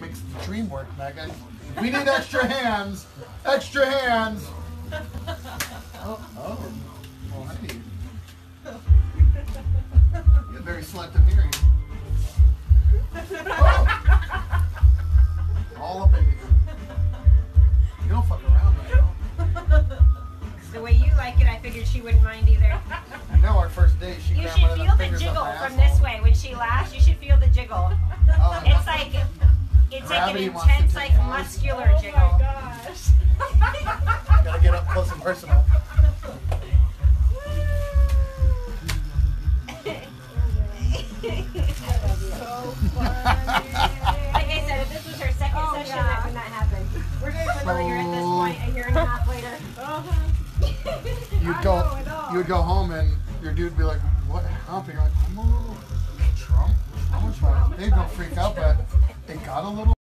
makes the dream work, Megan. We need extra hands. Extra hands. Oh. Well, hey. You have very selective hearing. Oh. All up in you. You don't fuck around, man. The way you like it, I figured she wouldn't mind either. You know, our first date, she You grabbed should one of feel them the fingers jiggle up my from asshole. this way. When she laughs, you should feel the jiggle. Oh, It's like an Gravity wants to intense, take like over. muscular jiggle. Oh my gosh. Gotta get up close and personal. Like I said, if this was her second session, that would not happen. We're very familiar at this point, a year and a half later. You'd go home and your dude would be like, what happened? You're like, I'm a little drunk. How much fun? They'd go freak out, but it got a little